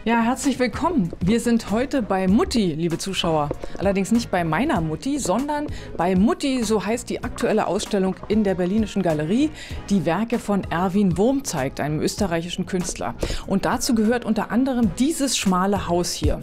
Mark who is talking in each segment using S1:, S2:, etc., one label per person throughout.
S1: Ja, herzlich willkommen. Wir sind heute bei Mutti, liebe Zuschauer. Allerdings nicht bei meiner Mutti, sondern bei Mutti, so heißt die aktuelle Ausstellung in der Berlinischen Galerie, die Werke von Erwin Wurm zeigt, einem österreichischen Künstler. Und dazu gehört unter anderem dieses schmale Haus hier.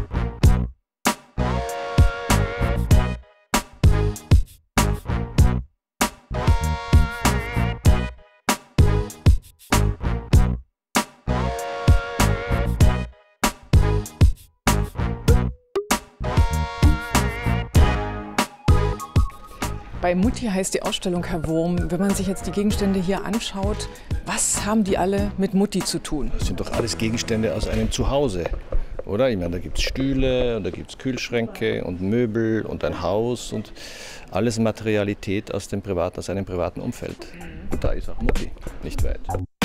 S1: Bei Mutti heißt die Ausstellung, Herr Wurm. Wenn man sich jetzt die Gegenstände hier anschaut, was haben die alle mit Mutti zu tun?
S2: Das sind doch alles Gegenstände aus einem Zuhause, oder? Ich meine, da gibt es Stühle und da gibt es Kühlschränke und Möbel und ein Haus und alles Materialität aus einem privaten Umfeld. Und da ist auch Mutti nicht weit.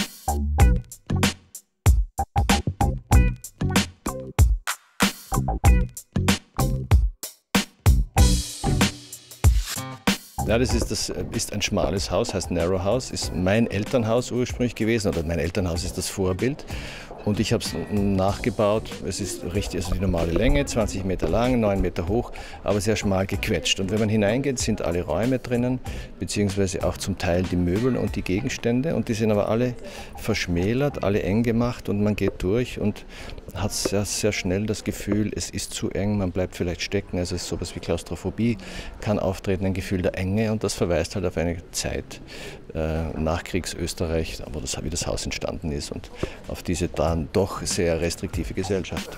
S2: Ja, das ist ein schmales Haus, heißt Narrow House, ist mein Elternhaus ursprünglich gewesen, oder mein Elternhaus ist das Vorbild. Und ich habe es nachgebaut. Es ist richtig, also die normale Länge, 20 Meter lang, 9 Meter hoch, aber sehr schmal gequetscht. Und wenn man hineingeht, sind alle Räume drinnen, beziehungsweise auch zum Teil die Möbel und die Gegenstände. Und die sind aber alle verschmälert, alle eng gemacht und man geht durch und hat sehr, sehr schnell das Gefühl, es ist zu eng, man bleibt vielleicht stecken. Also es ist sowas wie Klaustrophobie, kann auftreten, ein Gefühl der Enge, und das verweist halt auf eine Zeit Nachkriegs-Österreich, wie das Haus entstanden ist, und auf diese dann doch sehr restriktive Gesellschaft.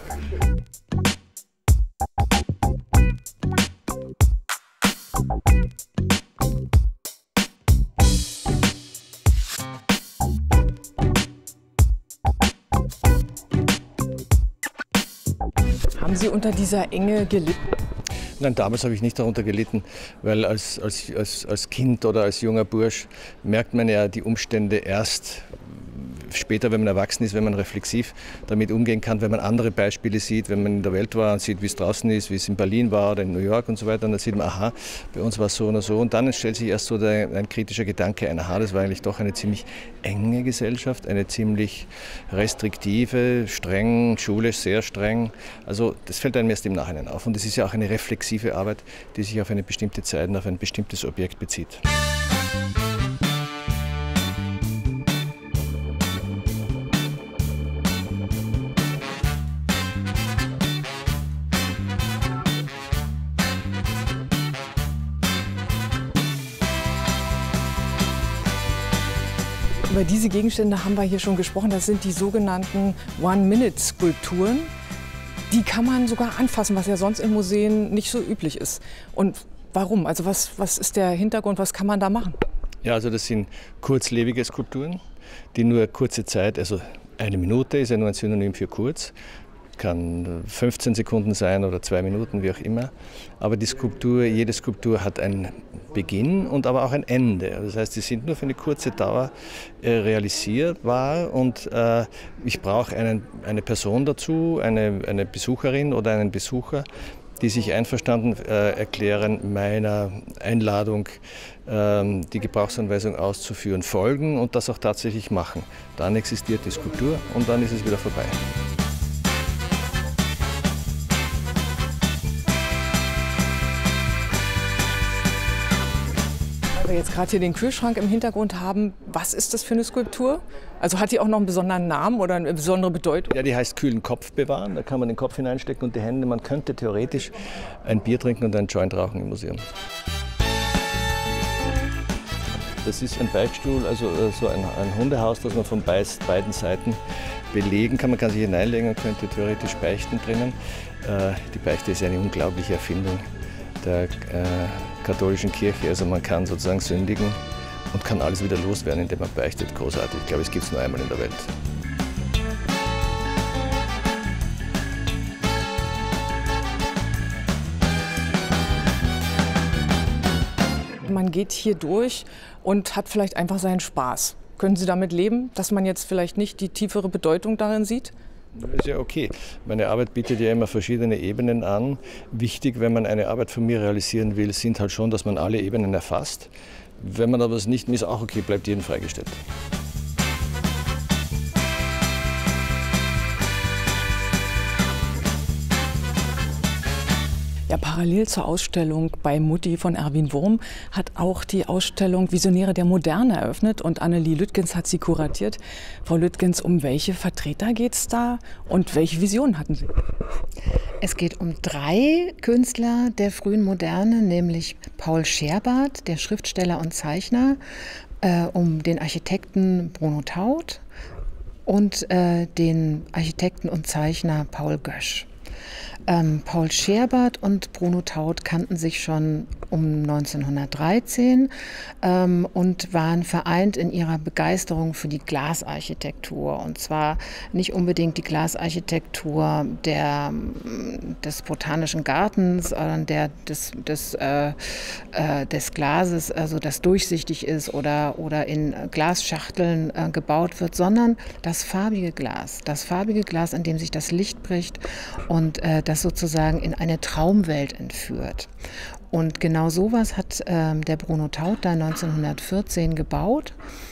S1: Haben Sie unter dieser Enge gelitten?
S2: Nein, damals habe ich nicht darunter gelitten, weil als Kind oder als junger Bursch merkt man ja die Umstände erst später, wenn man erwachsen ist, wenn man reflexiv damit umgehen kann, wenn man andere Beispiele sieht, wenn man in der Welt war und sieht, wie es draußen ist, wie es in Berlin war oder in New York und so weiter, und dann sieht man, aha, bei uns war es so oder so, und dann stellt sich erst so ein kritischer Gedanke ein, aha, das war eigentlich doch eine ziemlich enge Gesellschaft, eine ziemlich restriktive, streng, schulisch sehr streng, also das fällt einem erst im Nachhinein auf, und es ist ja auch eine reflexive Arbeit, die sich auf eine bestimmte Zeit und auf ein bestimmtes Objekt bezieht.
S1: Über diese Gegenstände haben wir hier schon gesprochen. Das sind die sogenannten One-Minute-Skulpturen. Die kann man sogar anfassen, was ja sonst in Museen nicht so üblich ist. Und warum? Also was ist der Hintergrund? Was kann man da machen?
S2: Ja, also das sind kurzlebige Skulpturen, die nur kurze Zeit, also eine Minute ist ja nur ein Synonym für kurz, kann 15 Sekunden sein oder 2 Minuten, wie auch immer. Aber die Skulptur, jede Skulptur hat einen Beginn und aber auch ein Ende. Das heißt, die sind nur für eine kurze Dauer realisierbar, und ich brauche eine Person dazu, eine Besucherin oder einen Besucher, die sich einverstanden erklären, meiner Einladung, die Gebrauchsanweisung auszuführen, folgen und das auch tatsächlich machen. Dann existiert die Skulptur und dann ist es wieder vorbei.
S1: Weil wir jetzt gerade hier den Kühlschrank im Hintergrund haben, was ist das für eine Skulptur? Also hat die auch noch einen besonderen Namen oder eine besondere Bedeutung?
S2: Ja, die heißt kühlen Kopf bewahren. Da kann man den Kopf hineinstecken und die Hände. Man könnte theoretisch ein Bier trinken und einen Joint rauchen im Museum. Das ist ein Beichtstuhl, also so ein Hundehaus, das man von beiden Seiten belegen kann. Man kann sich hineinlegen und könnte theoretisch beichten drinnen. Die Beichte ist eine unglaubliche Erfindung der katholischen Kirche. Also man kann sozusagen sündigen und kann alles wieder loswerden, indem man beichtet. Großartig. Ich glaube, es gibt es nur einmal in der Welt.
S1: Man geht hier durch und hat vielleicht einfach seinen Spaß. Können Sie damit leben, dass man jetzt vielleicht nicht die tiefere Bedeutung darin sieht?
S2: Das ist ja okay. Meine Arbeit bietet ja immer verschiedene Ebenen an. Wichtig, wenn man eine Arbeit von mir realisieren will, sind halt schon, dass man alle Ebenen erfasst. Wenn man aber es nicht ist, auch okay, bleibt jedem freigestellt.
S1: Ja, parallel zur Ausstellung bei Mutti von Erwin Wurm hat auch die Ausstellung Visionäre der Moderne eröffnet und Annelie Lüttgens hat sie kuratiert. Frau Lüttgens, um welche Vertreter geht es da und welche Visionen hatten Sie?
S3: Es geht um 3 Künstler der frühen Moderne, nämlich Paul Scherbart, der Schriftsteller und Zeichner, um den Architekten Bruno Taut und den Architekten und Zeichner Paul Gösch. Paul Scherbart und Bruno Taut kannten sich schon um 1913 und waren vereint in ihrer Begeisterung für die Glasarchitektur. Und zwar nicht unbedingt die Glasarchitektur des Botanischen Gartens, sondern des Glases, also das durchsichtig ist oder in Glasschachteln gebaut wird, sondern das farbige Glas. Das farbige Glas, an dem sich das Licht bricht und das sozusagen in eine Traumwelt entführt. Und genau sowas hat der Bruno Taut da 1914 gebaut,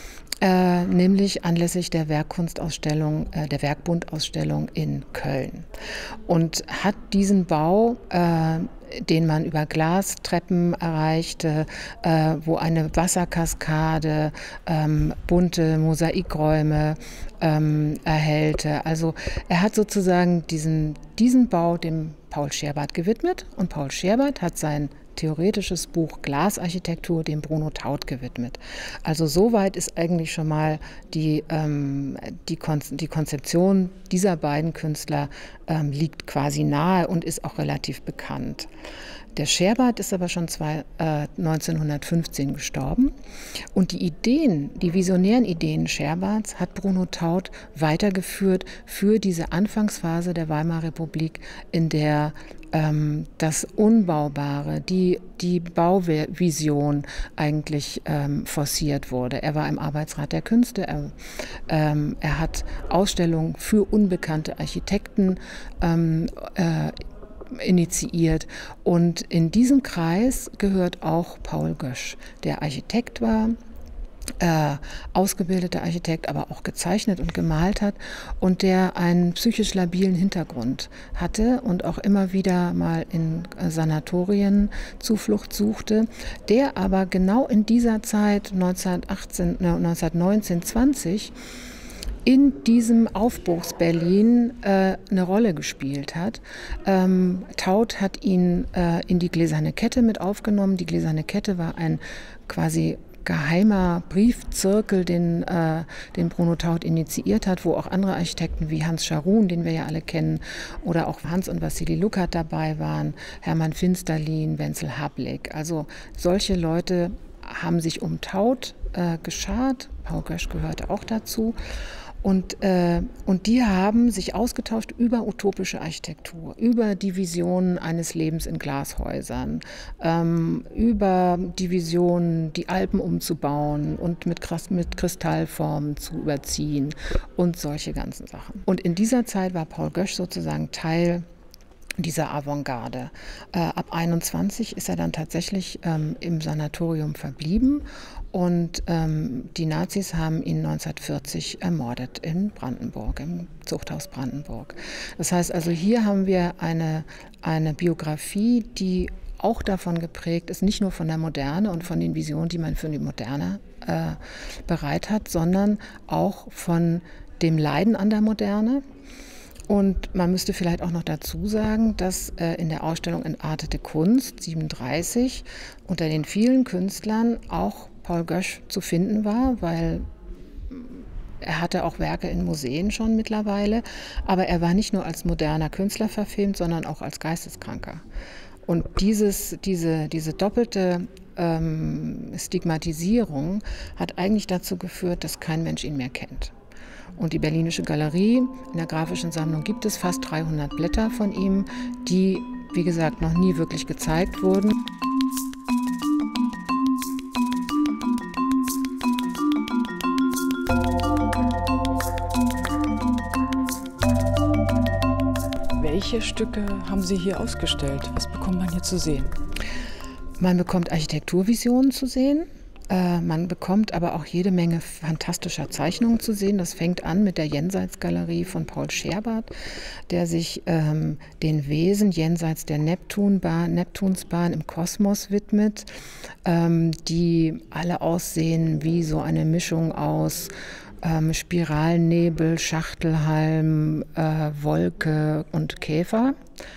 S3: nämlich anlässlich der Werkkunstausstellung, der Werkbundausstellung in Köln. Und hat diesen Bau, den man über Glastreppen erreichte, wo eine Wasserkaskade, bunte Mosaikräume erhellte. Also er hat sozusagen diesen Bau dem Paul Scherbart gewidmet und Paul Scherbart hat sein theoretisches Buch Glasarchitektur dem Bruno Taut gewidmet. Also soweit ist eigentlich schon mal die Konzeption dieser beiden Künstler liegt quasi nahe und ist auch relativ bekannt. Der Scherbart ist aber schon 1915 gestorben und die visionären Ideen Scherbarts hat Bruno Taut weitergeführt für diese Anfangsphase der Weimarer Republik, in der das Unbaubare, die Bauvision eigentlich forciert wurde. Er war im Arbeitsrat der Künste, er hat Ausstellungen für unbekannte Architekten initiiert und in diesem Kreis gehört auch Paul Gösch, der Architekt war, ausgebildeter Architekt, aber auch gezeichnet und gemalt hat und der einen psychisch labilen Hintergrund hatte und auch immer wieder mal in Sanatorien Zuflucht suchte, der aber genau in dieser Zeit 1919, 20 in diesem Aufbruchs-Berlin eine Rolle gespielt hat. Taut hat ihn in die Gläserne Kette mit aufgenommen. Die Gläserne Kette war ein quasi geheimer Briefzirkel, den Bruno Taut initiiert hat, wo auch andere Architekten wie Hans Scharoun, den wir ja alle kennen, oder auch Hans und Wassili Luchat dabei waren, Hermann Finsterlin, Wenzel Hablik. Also solche Leute haben sich um Taut geschart. Paul Gösch gehörte auch dazu. Und die haben sich ausgetauscht über utopische Architektur, über die Visionen eines Lebens in Glashäusern, über die Vision, die Alpen umzubauen und mit Kristallformen zu überziehen und solche ganzen Sachen. Und in dieser Zeit war Paul Gösch sozusagen Teil dieser Avantgarde. Ab 21 ist er dann tatsächlich im Sanatorium verblieben und die Nazis haben ihn 1940 ermordet in Brandenburg, im Zuchthaus Brandenburg. Das heißt also, hier haben wir eine Biografie, die auch davon geprägt ist, nicht nur von der Moderne und von den Visionen, die man für die Moderne bereit hat, sondern auch von dem Leiden an der Moderne. Und man müsste vielleicht auch noch dazu sagen, dass in der Ausstellung Entartete Kunst 37 unter den vielen Künstlern auch Paul Gösch zu finden war, weil er hatte auch Werke in Museen schon mittlerweile, aber er war nicht nur als moderner Künstler verfilmt, sondern auch als Geisteskranker. Und diese doppelte Stigmatisierung hat eigentlich dazu geführt, dass kein Mensch ihn mehr kennt. Und die Berlinische Galerie, in der grafischen Sammlung gibt es fast 300 Blätter von ihm, die, wie gesagt, noch nie wirklich gezeigt wurden.
S1: Welche Stücke haben Sie hier ausgestellt? Was bekommt man hier zu sehen?
S3: Man bekommt Architekturvisionen zu sehen. Man bekommt aber auch jede Menge fantastischer Zeichnungen zu sehen. Das fängt an mit der Jenseitsgalerie von Paul Scherbart, der sich den Wesen jenseits der Neptunsbahn im Kosmos widmet, die alle aussehen wie so eine Mischung aus Spiralnebel, Schachtelhalm, Wolke und Käfer.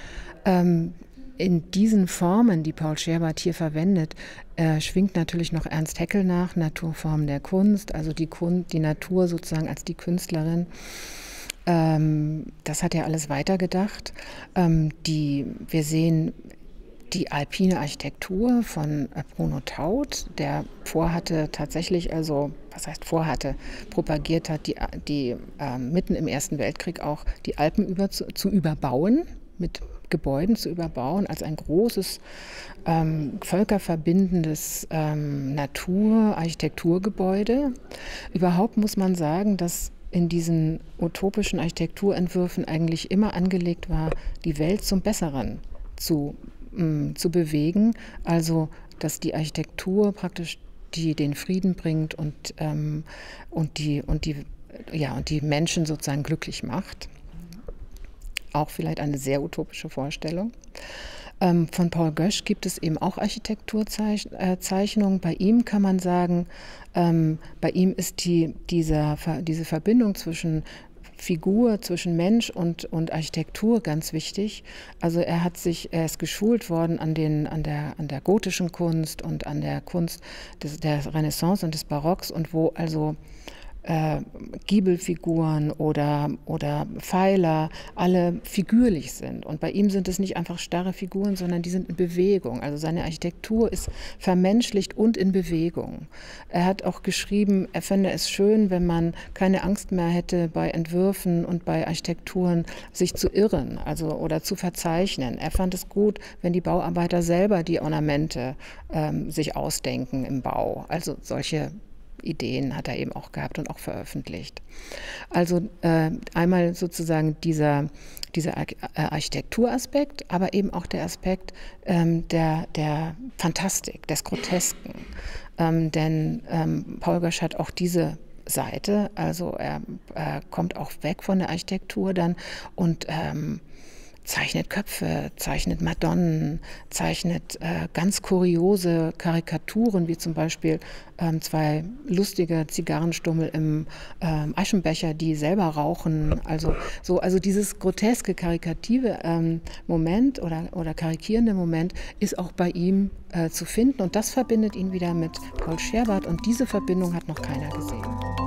S3: In diesen Formen, die Paul Scherbart hier verwendet, schwingt natürlich noch Ernst Haeckel nach, Naturformen der Kunst, also die Natur sozusagen als die Künstlerin. Das hat er alles weitergedacht. Wir sehen die alpine Architektur von Bruno Taut, der propagiert hat, die mitten im Ersten Weltkrieg auch die Alpen zu überbauen, mit Gebäuden zu überbauen, als ein großes völkerverbindendes Architekturgebäude. Überhaupt muss man sagen, dass in diesen utopischen Architekturentwürfen eigentlich immer angelegt war, die Welt zum Besseren zu bewegen, also dass die Architektur praktisch den Frieden bringt und die Menschen sozusagen glücklich macht. Auch vielleicht eine sehr utopische Vorstellung. Von Paul Gösch gibt es eben auch Architekturzeichnungen. Bei ihm kann man sagen, bei ihm ist diese Verbindung zwischen Figur, zwischen Mensch und Architektur ganz wichtig. Also er ist geschult worden an der gotischen Kunst und an der Kunst der Renaissance und des Barocks, und wo also Giebelfiguren oder Pfeiler alle figürlich sind. Und bei ihm sind es nicht einfach starre Figuren, sondern die sind in Bewegung. Also seine Architektur ist vermenschlicht und in Bewegung. Er hat auch geschrieben, er fände es schön, wenn man keine Angst mehr hätte, bei Entwürfen und bei Architekturen sich zu irren, oder zu verzeichnen. Er fand es gut, wenn die Bauarbeiter selber die Ornamente sich ausdenken im Bau. Also solche Ideen hat er eben auch gehabt und auch veröffentlicht. Also einmal sozusagen dieser Architekturaspekt, aber eben auch der Aspekt der Fantastik, des Grotesken. Denn Paul Gösch hat auch diese Seite, also er kommt auch weg von der Architektur dann und zeichnet Köpfe, zeichnet Madonnen, zeichnet ganz kuriose Karikaturen, wie zum Beispiel zwei lustige Zigarrenstummel im Aschenbecher, die selber rauchen. Also dieses groteske, karikative Moment oder karikierende Moment ist auch bei ihm zu finden. Und das verbindet ihn wieder mit Paul Scherbart. Und diese Verbindung hat noch keiner gesehen.